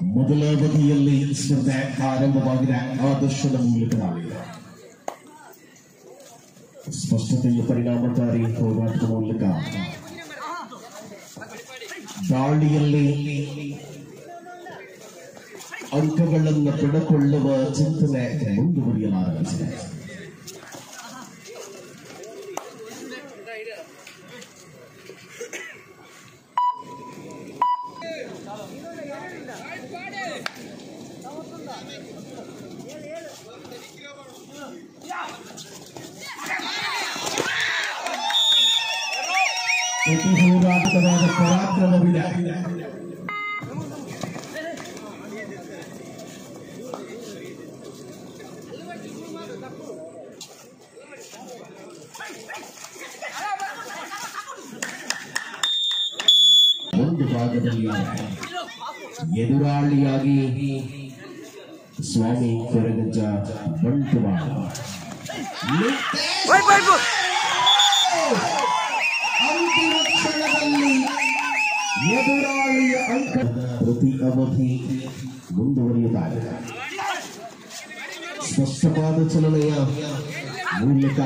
ಮೊದಲ ಅವಧಿಯಲ್ಲಿ ಸ್ಪರ್ಧೆ ಆರಂಭವಾಗಿದೆ. ಆದರ್ಶದ ಮೂಲಕ ಸ್ಪಷ್ಟತೆಯ ಪರಿಣಾಮಕಾರಿ ಹೋರಾಟದ ಮೂಲಕ ದಾಳಿಯಲ್ಲಿ ಅಂಕಗಳನ್ನು ಪಡೆದುಕೊಳ್ಳುವ ಚಿಂತನೆ ಮುಂದುವರಿಯಲಾರಂಭಿಸಿದೆ. ಹೋರಾಟವಾದ ಪರಾಕ್ರಮವಿದೆ. ಒಂದು ಭಾಗದಲ್ಲಿ ಎದುರಾಳಿಯಾಗಿ ಸ್ವಾಮಿ ಕೊರಗಜ್ಜ ಬಂಟುವಾಡ ಅಂತಿಮ ಕ್ಷಣದಲ್ಲಿ ಎದುರಾಳಿಯ ಅಂಕ ಪ್ರತಿ ಅವಧಿ ಮುಂದುವರಿಯುತ್ತಾರೆ. ಸ್ಪಷ್ಟವಾದ ಚಲನೆಯ ಮೂಲಕ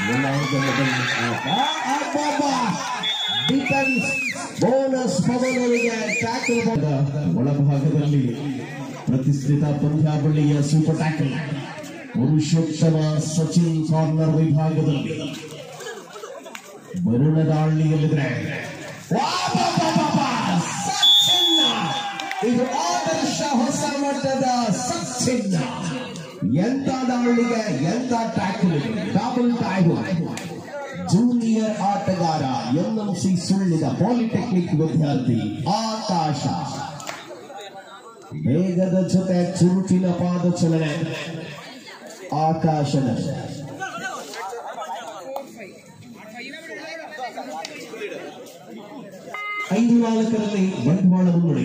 ಬೋನಸ್ ಪವನರಿಗೆ ಟ್ಯಾಕಲ್ ಒಳಭಾಗದಲ್ಲಿ ಪ್ರತಿಷ್ಠಿತ ಪಂದ್ಯಾವಳಿಯ super tackle Purushottama Sachin corner ವಿಭಾಗದಲ್ಲಿ ವರುಣ ದಾಳಿಯಲ್ಲಿದ್ರೆ ಇದು ಆದರ್ಶ ಹೊಸ ಮಟ್ಟದ ಸಚಿನ್. ಎಂತ ದಾಳಿಗೆ ಎಂತ ಟ್ಯಾಕಲ್, ಡಬಲ್ ಟ್ಯಾಕಲ್. ಜೂನಿಯರ್ ಆಟಗಾರ ಎಂಎಂಸಿ ಸುಳ್ಳಿದ ಪಾಲಿಟೆಕ್ನಿಕ್ ವಿದ್ಯಾರ್ಥಿ ಆಕಾಶ ವೇಗದ ಜೊತೆ ಚುರುಕಿನ ಪಾದಚಲನೆ. ಆಕಾಶನ 5-4 ಬಂಟ್ವಾಳ ಮುನ್ನಡೆ.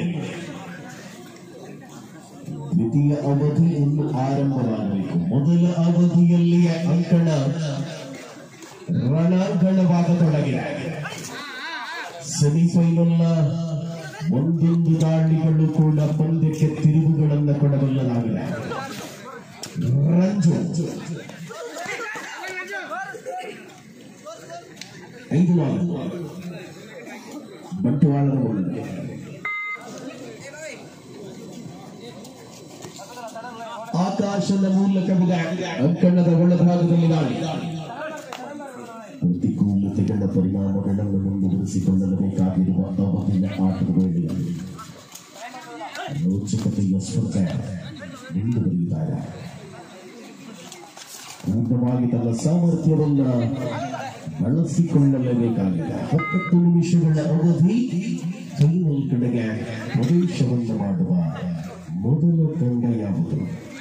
ದ್ವಿತೀಯ ಅವಧಿ ಇನ್ನು ಆರಂಭವಾಗಬೇಕು. ಮೊದಲ ಅವಧಿಯಲ್ಲಿಯೇ ಅಂಕಣ ರಣಾಂಗಣವಾಗತೊಡಗಿದೆ. ಸೆಮಿಫೈನಲ್ನ ಒಂದೊಂದು ದಾಳಿಗಳು ಕೂಡ ಪಂದ್ಯಕ್ಕೆ ತಿರುವುಗಳನ್ನು ಕೊಡಬಲ್ಲದಾಗಿದೆ. ರಂಜು 5-4 ಬಂಟ್ವಾಳದ ಮುನ್ನಡೆ. ಆಕಾಶದ ಮೂಲಕವಿದೆ ಅಂಕಣದ ಒಳಭಾಗದಲ್ಲಿ ದಾಳಿ. ಪ್ರತಿಕೂಲತೆಗಳ ಪರಿಣಾಮಗಳನ್ನು ಮುಂದುವರಿಸಿಕೊಳ್ಳಬೇಕಾಗಿರುವ ಅವಧಿಯ ಆಟದ ವೇಳೆಯಲ್ಲಿ ರೋಚಕತೆಯ ಸ್ಪರ್ಧೆ ಮುಂದುವರಿಯುತ್ತಾರೆ. ಪೂರ್ಣವಾಗಿ ತನ್ನ ಸಾಮರ್ಥ್ಯವನ್ನು ಬಳಸಿಕೊಳ್ಳಲೇಬೇಕಾಗಿದೆ. 10 ನಿಮಿಷಗಳ ಅವಧಿ ಫೈನಲ್ ಕಡೆಗೆ ಪ್ರವೇಶವನ್ನು ಮಾಡುವ ಮೊದಲ ತಂಡ ಯಾವುದು?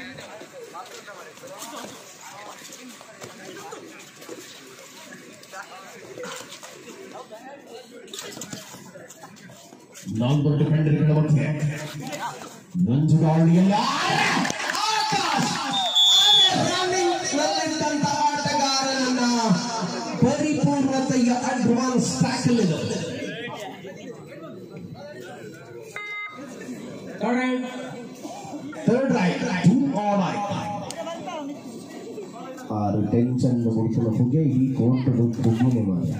ನಾಲ್ವರು ಡಿಫೆಂಡರ್ಗಳ ಮಧ್ಯೆ ನಂಜುಗಾಳಿಯಲ್ಲಿ ಆಟಗಾರನನ್ನ ಪರಿಪೂರ್ಣತೆಯ ಅಡ್ವಾನ್ಸ್ ಟ್ಯಾಕಲ್ ಇದು. ಥರ್ಡ್ ರೈಟ್ 6 ಟೆನ್ಷನ್ ಮುಗಿಸಿದ ಹೊಗೆ ಈ ಕೋರ್ಟದ ಹೊಗೆನೆ ಮಾಡಿ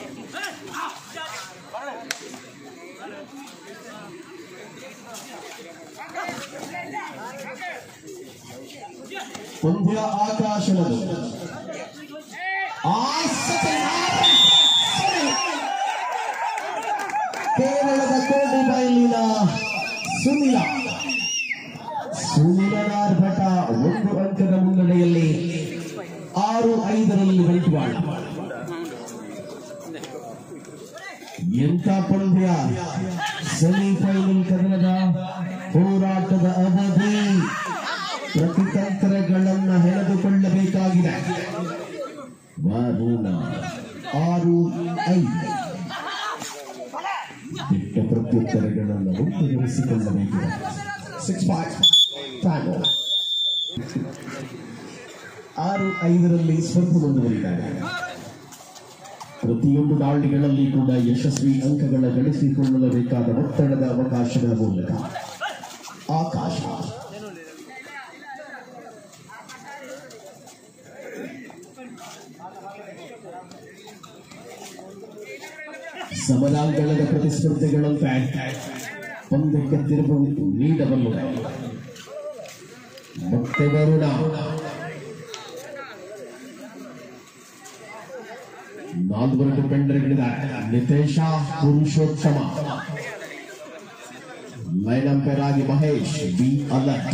ಪಂದ್ಯ ಆಕಾಶನದು. ಕೇರಳದ ಕೋಟಿಬೈಲಿನ ಸುನಿಲನಾರ್ಭಟ 1 ಅಂಕದ ಮುನ್ನಡೆಯಲ್ಲಿ 6-5 ಬಂಟ್ವಾಳ. ಎಂಥ ಪಂದ್ಯ! ಸೆಮಿಫೈನಲ್ ಕದನದ ಹೋರಾಟದ ಅವಧಿ. ಪ್ರತಿತಂತ್ರಗಳನ್ನು ಹೆಣೆದುಕೊಳ್ಳಬೇಕಾಗಿದೆ. ವರುಣ 6-5 ದಿಟ್ಟ ಪ್ರತ್ಯುತ್ತರಗಳನ್ನು ಮುಂದುವರಿಸಿಕೊಳ್ಳಬೇಕಿದೆ. 6-5 6-5 ಸ್ಪರ್ಧೆ ಮುಂದುವರಿದ್ದಾರೆ. ಪ್ರತಿಯೊಂದು ದಾಳಿಗಳಲ್ಲಿ ಕೂಡ ಯಶಸ್ವಿ ಅಂಕಗಳ ಗಳಿಸಿಕೊಳ್ಳಬೇಕಾದ ಒತ್ತಡದ ಅವಕಾಶಗಳ ಮೂಲಕ ಆಕಾಶ. ಸಮರಾಂಗಣದ ಪ್ರತಿಸ್ಪರ್ಧಿಗಳಂತೆ ಪಂದ್ಯಕ್ಕೆ ತಿರುವು ನೀಡಬಲ್ಲುವೆ. ಮತ್ತೆ ವರುಣ, ನಾಲ್ವರು ಡಿಪೆಂಡರ್ಗಳಿದ್ದಾರೆ. ನಿತೇಶ, ಪುರುಷೋತ್ತಮ, ಲೈನ್ ಅಂಪೈರ್ ಆಗಿ ಮಹೇಶ್ ಬಿ. ಅಲರ್ಟ್.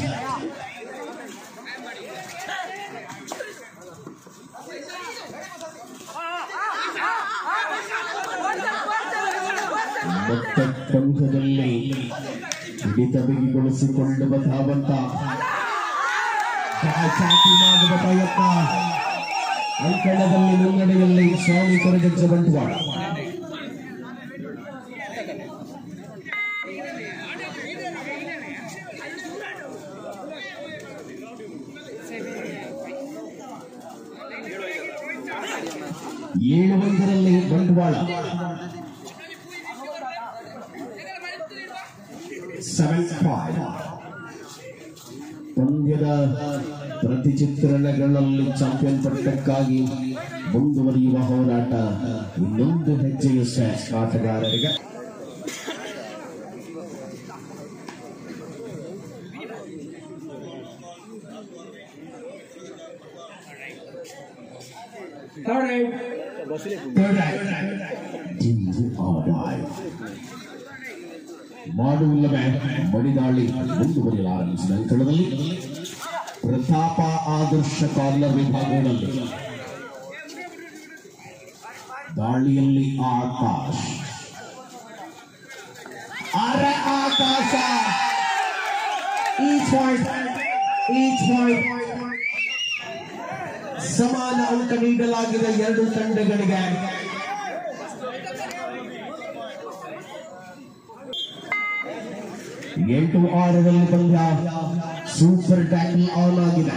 ಮತ್ತೆ ಪಂದ್ಯದಲ್ಲಿ ಹಿಡಿತ ಬಿಗಿಗೊಳಿಸಿಕೊಳ್ಳುವ ಧಾವಂತ, ಮಾಡುವ ಪ್ರಯತ್ನ. ಅಂಕಣದಲ್ಲಿ ಮುನ್ನಡೆಯಲ್ಲಿ ಸ್ವಾಮಿ ಕೊರಗಜ್ಜ ಬಂಟ್ವಾಳ. ಏಳು ಒಂದರಲ್ಲಿ ಬಂಟ್ವಾಳ 7-5. ಪಂದ್ಯದ ಪ್ರತಿಚಿತ್ರಣಗಳಲ್ಲಿ ಚಾಂಪಿಯನ್ ಪಟ್ಟಕ್ಕಾಗಿ ಮುಂದುವರಿಯುವ ಹೋರಾಟ ಇನ್ನೊಂದು ಹೆಜ್ಜೆಯು ಆಟಗಾರರಿಗೆ. ಮಾಡುವಿಲ್ಲವೇ ಮಡಿದಾಳಿ ಮುಂದುವರಿಯಲಾರಂಭಿಸಿದ ಅಂಕಣದಲ್ಲಿ ಪ್ರತಾಪ ಆದರ್ಶ ಕಾರ್ನರ್ ವಿಭಾಗದಲ್ಲಿ ದಾಳಿಯಲ್ಲಿ ಆಕಾಶ್. ಆಕಾಶ ಈಚ್ ಪಾಯಿಂಟ್ ಸಮಾನ ಅಂಕ ನೀಡಲಾಗಿದೆ ಎರಡು ತಂಡಗಳಿಗೆ. ಎಂಟು 6ರಲ್ಲಿ ಪಂದ್ಯ ಸೂಪರ್ ಟ್ಯಾಕಲ್ ಆನ್ ಆಗಿದೆ.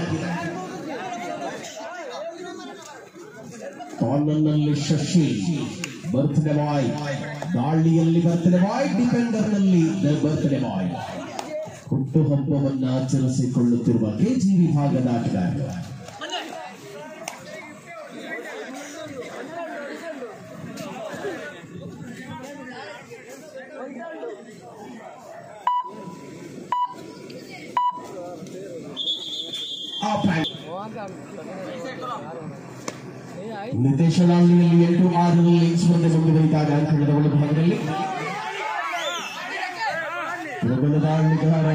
ಕಾರ್ನರ್ನಲ್ಲಿ ಶಶಿ, ಬರ್ತ್ಡೇ ಬಾಯ್, ದಾಳಿಯಲ್ಲಿ ಬರ್ತ್ಡೇ ಬಾಯ್, ಡಿಫೆಂಡರ್ ನಲ್ಲಿ ಬರ್ತ್ಡೇ ಬಾಯ್. ಹುಟ್ಟುಹಬ್ಬವನ್ನು ಆಚರಿಸಿಕೊಳ್ಳುತ್ತಿರುವ ಕೆಜಿ ವಿಭಾಗದ ಆಟಗಾರ. ನಿರ್ದೇಶನಾಲಯದಲ್ಲಿ 8-6ರಲ್ಲಿ ಸ್ಪರ್ಧೆ ಮುಂದುವರಿದಾಗ ಅಂಕಣದ ಒಳಭಾಗದಲ್ಲಿ ಪ್ರಬಲ ದಾಳಿಗಾರ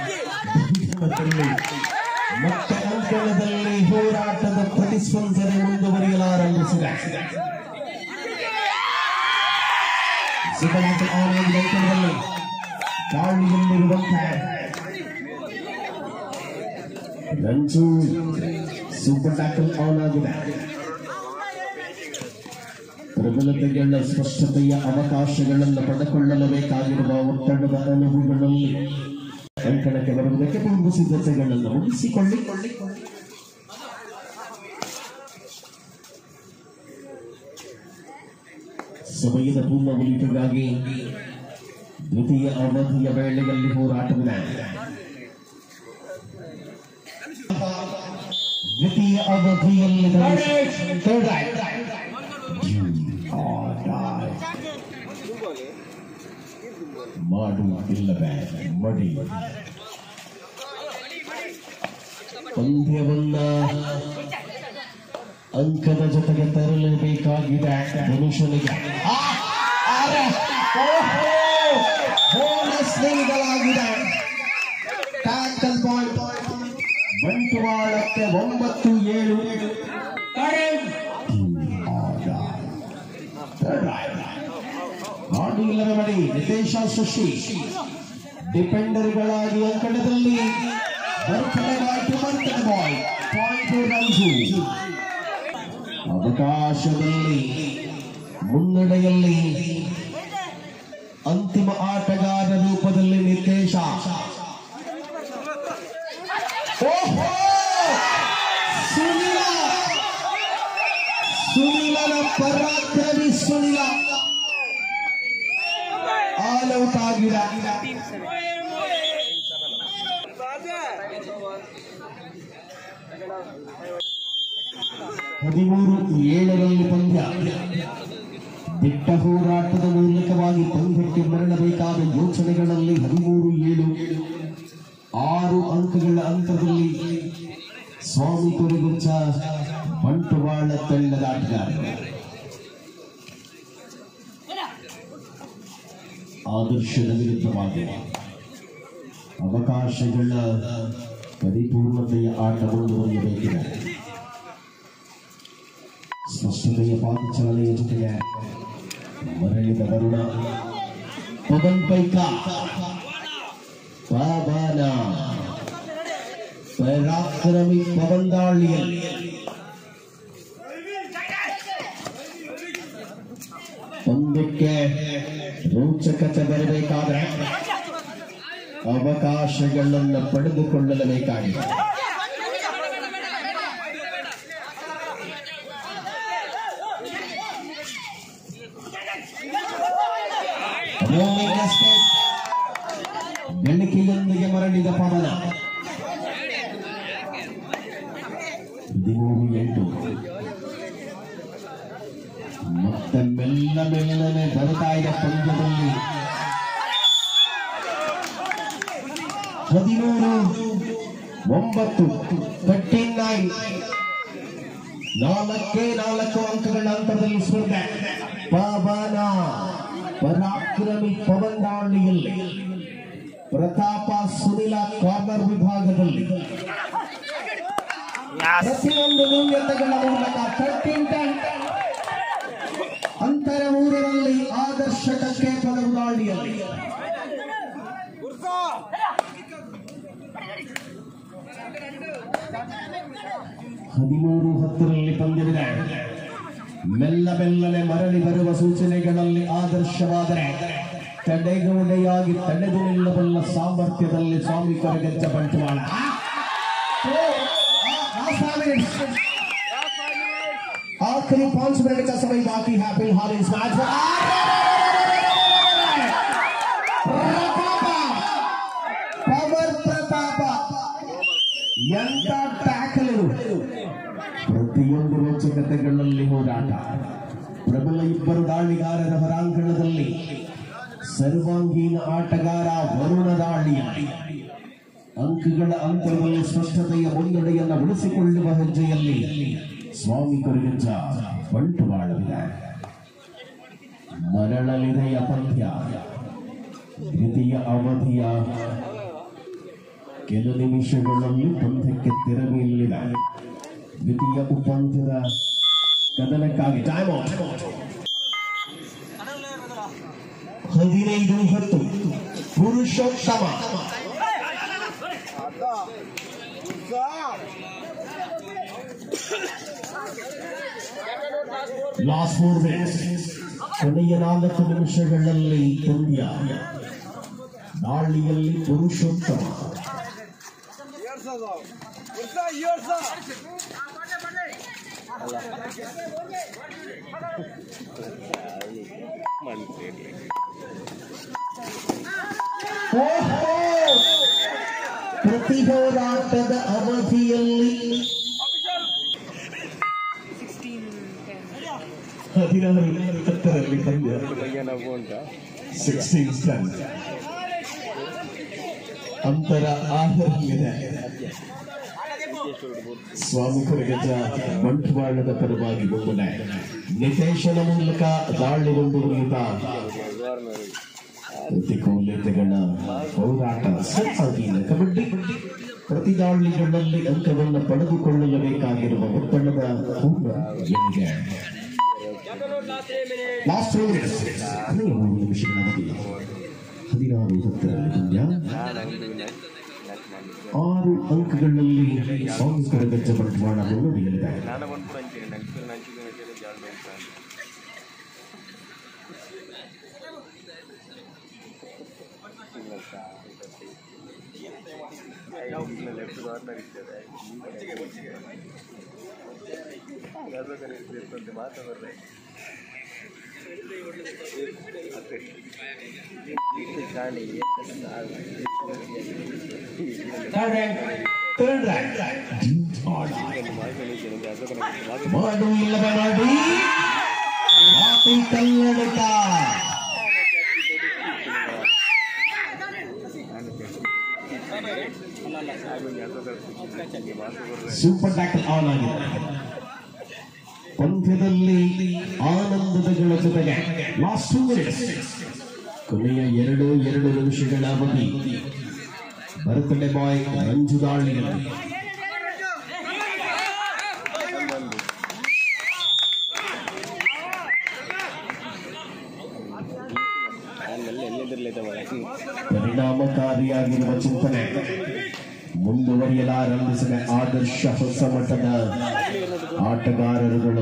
ಮತ್ತೆ ಅಂಕಣದಲ್ಲಿ ಹೋರಾಟದ ಪ್ರತಿಸ್ಪಂದನೆ ಮುಂದುವರಿಯಲಾರಂಭಿಸಿದೆ. ಅಂಕಣದಲ್ಲಿ ದಾಳಿಯಲ್ಲಿರುವಂತಹ ರಂಜು ಸೂಪರ್ ಟ್ಯಾಕಲ್ ಆನ್ ಆಗಿದೆ. ಪ್ರಬಲತೆಗಳ ಸ್ಪಷ್ಟತೆಯ ಅವಕಾಶಗಳನ್ನು ಪಡೆದುಕೊಳ್ಳಲೇಬೇಕಾಗಿರುವ ಒತ್ತಡದ ಅನುಭವಗಳಲ್ಲಿ ಅಂಕಣಕ್ಕೆ ಬರುವುದಕ್ಕೆ ಪೂರ್ವ ಸಿದ್ಧತೆಗಳನ್ನು ಮುಗಿಸಿಕೊಳ್ಳಿ. ಸಮಯದ ಪೂರ್ಣ ಉಳಿಕೆಗಾಗಿ ದ್ವಿತೀಯ ಅವಧಿಯ ವೇಳೆಯಲ್ಲಿ ಹೋರಾಟವಿದೆ. ದ್ವಿತೀಯ ಅವಧಿಯಲ್ಲಿ ಮಾಡುವುದಿಲ್ಲವೇ ಮಡಿ. ಪಂದ್ಯವನ್ನ ಅಂಕದ ಜೊತೆಗೆ ತರಲೇಬೇಕಾಗಿದೆ ಮನುಷ್ಯನಿಗೆ. ಬೋನಸ್ ನೀಡಲಾಗಿದೆ. Tackle point ಬಂಟ್ವಾಳಕ್ಕೆ 9-7. ಮಾಡಿಲ್ಲವೇ ಮಾಡಿ. ನಿತೇಶ, ಶಶಿ ಡಿಪೆಂಡರ್ಗಳಾಗಿ ಅಂಕಣದಲ್ಲಿ ಬರ್ತ್ಡೇ ಬಾಯ್ ಪಾಯಿಂಟ್ ರಂಜು. ಅವಕಾಶದಲ್ಲಿ ಮುನ್ನಡೆಯಲ್ಲಿ ಅಂತಿಮ ಆಟಗಾರ ರೂಪದಲ್ಲಿ ನಿತೇಶ. ಸುನಿಲನ ಪರಾಕ್ರಮಿ ಸುನಿಲ ಆಲ್ ಔಟ್ ಆಗಿದೆ. 13-7 ಪಂದ್ಯ. ದಿಟ್ಟ ಹೋರಾಟದ ಮೂಲಕವಾಗಿ ಪಂದ್ಯಕ್ಕೆ ಮರಳಬೇಕಾದ ಯೋಚನೆಗಳಲ್ಲಿ 13-7 6 ಅಂಕಗಳ ಅಂತರದಲ್ಲಿ ಸ್ವಾಮಿ ಕೊರಗುಚ್ಚ ಬಂಟ್ವಾಳ ತಂಡದ ಆಟಗಾರರು. ಆದರ್ಶದ ವಿರುದ್ಧವಾಗಿ ಅವಕಾಶಗಳ ಪರಿಪೂರ್ಣತೆಯ ಆಟ ಮುಂದುವರಿಯಬೇಕಿದೆ. ಸ್ಪಷ್ಟತೆಯ ಪಾದಚಾಲೆಯ ಜೊತೆಗೆ ಮರಳಿದ ವರುಣ ಪವನ್ ಪೈಕಾ ಪಾವನ ಪರಾಕ್ರಮಿ ಪವನ್ ದಾಳಿಯಲ್ಲಿ ಪಂದ್ಯಕ್ಕೆ ರೋಚಕತೆ ಬರಬೇಕಾದ್ರೆ ಅವಕಾಶಗಳನ್ನು ಪಡೆದುಕೊಳ್ಳಲೇಬೇಕಾಗಿದೆ. ಬೆಳಕಿಯೊಂದಿಗೆ ಮರಳಿದ ಪವನ 13-8 ಮತ್ತೆ ಮೆಲ್ಲನೆ ಬರ್ತಾ ಇದೆ ಪಂದ್ಯದಲ್ಲಿ 13-9 39 4 ಅಂಕಗಳ ಅಂತರದಲ್ಲಿ ಸ್ಪರ್ಧೆ. ಪವನ ಪರಾಕ್ರಮಿ ಪವನ್ ದಾಳಿಯಲ್ಲಿ ಪ್ರತಾಪ ಸುನಿಲ ಕಾರ್ನರ್ ವಿಭಾಗದಲ್ಲಿ ಪ್ರತಿಯೊಂದು ನ್ಯೂನತೆಗಳ ಮೂಲಕ 13-10 ಅಂತರ 3ರಲ್ಲಿ ಆದರ್ಶಕಕ್ಕೆ ಪವನ್ ದಾಳಿಯಲ್ಲಿ 13-10 ಪಂದ್ಯವಿದೆ. ಮೆಲ್ಲನೆ ಮರಳಿ ಬರುವ ಸೂಚನೆಗಳಲ್ಲಿ ಆದರ್ಶವಾದರೆ ತಡೆಗೋಡೆಯಾಗಿ ತಡೆದು ನಿಲ್ಲಬಲ್ಲ ಸಾಮರ್ಥ್ಯದಲ್ಲಿ ಸ್ವಾಮಿ ಕೊರಗಜ್ಜ ಬಂಟ್ವಾಳ. आखिरी 5 मिनट का समय बाकी है फिलहाल इस मैच में. पवर प्रताप ಎಂತ ಟ್ಯಾಕಲ್. ಪ್ರತಿಯೊಂದು ರೋಚಕತೆಗಳಲ್ಲಿ ಹೋರಾಟ. ಪ್ರಬಲ ಇಬ್ಬರು ದಾಳಿಗಾರರ ಹೊರಾಂಗಣದಲ್ಲಿ ಸರ್ವಾಂಗೀಣ ಆಟಗಾರ ವರುಣ ದಾಳಿಯಲ್ಲಿ ಅಂಕಗಳ ಅಂತರದಲ್ಲಿ ಸ್ಪಷ್ಟತೆಯ ಮುನ್ನಡೆಯನ್ನು ಉಳಿಸಿಕೊಳ್ಳುವ ಹೆಜ್ಜೆಯಲ್ಲಿ ಸ್ವಾಮಿ ಕೊರಗಜ್ಜ ಬಂಟ್ವಾಳವಿದೆ. ಮರಳಲಿದೆಯ ಪಂದ್ಯ. ದ್ವಿತೀಯ ಅವಧಿಯ ಕೆಲ ನಿಮಿಷಗಳಲ್ಲಿ ಪಂದ್ಯಕ್ಕೆ ತೆರವಿಲ್ಲಿದೆ. ದ್ವಿತೀಯ ಉಪಂದ್ಯದ ಕದನಕ್ಕಾಗಿ time out. 15-10 Purushottama last 4 minutes. ಕೊನೆಯ 4 ನಿಮಿಷಗಳಲ್ಲಿ ಪಂದ್ಯ. ದಾಳಿಯಲ್ಲಿ ಪುರುಷೋತ್ತಮ ಪ್ರತಿ ಹೋರಾಟದ ಅವಧಿಯಲ್ಲಿ 16-10 ಪಂದ್ಯ. 16-10 ಅಂತರ ಆಹರಿಸಿದೆ. ಸ್ವಾಮಿ ಕೊರಗಜ್ಜ ಬಂಟ್ವಾಳದ ಪರವಾಗಿ ಮುನ್ನಡೆ. ನಿತೇಶನ ಮೂಲಕ ದಾಳಿಗೊಂಡಿರುವಂತ ಪ್ರತಿಕೂಲತೆಗಳ ಹೋರಾಟ. ಸಂಪರ್ಕೀನ ಕಬಡ್ಡಿ. ಪ್ರತಿ ದಾಳಿಗಳಲ್ಲಿ ಅಂಕವನ್ನು ಪಡೆದುಕೊಳ್ಳಬೇಕಾಗಿರುವ ಒತ್ತಡದ ಪೂರ್ವ ಗೆಲುವಿಗೆ ಲಾಸ್ಟ್ 3 ನಿಮಿಷಗಳ ಅವಧಿ. 16-10 ಪಂದ್ಯ. 6 ಅಂಕಗಳಲ್ಲಿ ಸ್ವಾಮಿ ಕೊರಗಜ್ಜ ಬಂಟ್ವಾಳ ಮುನ್ನಡೆಯಲಿದೆ. Third rank. ಮಾಡಿ ಮಾಡು ಇಲ್ಲವ ನೋಡಿ ಮಾತಿ ಕಲ್ಲಡಕ ಸೂಪರ್ ಟ್ಯಾಕಲ್ ಆನ್ ಆಗಿದೆ. ಪಂದ್ಯದಲ್ಲಿ ಆನಂದದ ಜೊತೆಗೆ ಲಾಸ್ಟ್ 2 ಮಿನಿಟ್ಸ್ ಕೊನೆಯ 2 ನಿಮಿಷಗಳ ಅವಧಿ. ಬರ್ತ್ಡೇ ಬಾಯ್ ರಂಜುದಾಳಿಯಲ್ಲಿ ಪರಿಣಾಮಕಾರಿಯಾಗಿರುವ ಚಿಂತನೆ ಮುಂದುವರಿಯಲಾರಂಭಿಸಿದ ಆದರ್ಶ ಹೊಸ ಮಟ್ಟದ ಆಟಗಾರರುಗಳು.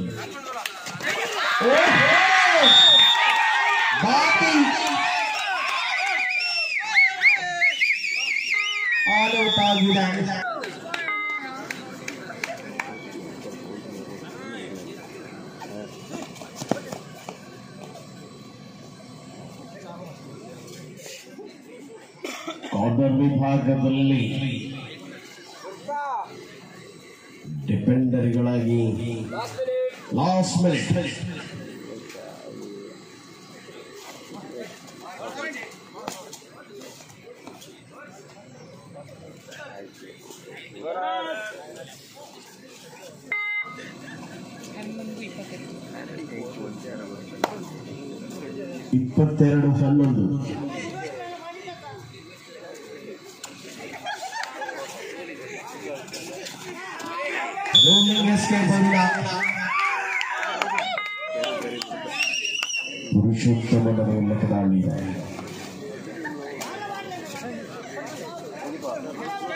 ಕಾರ್ನರ್ ವಿಭಾಗದಲ್ಲಿ ಡಿಫೆಂಡರ್ಗಳಾಗಿ ಲಾಸ್ಟ್ ಮಿನಿಟ್ ಇಪ್ಪತ್ತೆರಡು 11 ಪುರುಷೋತ್ತಮನ ಲೆಕ್ಕದಾಳಿ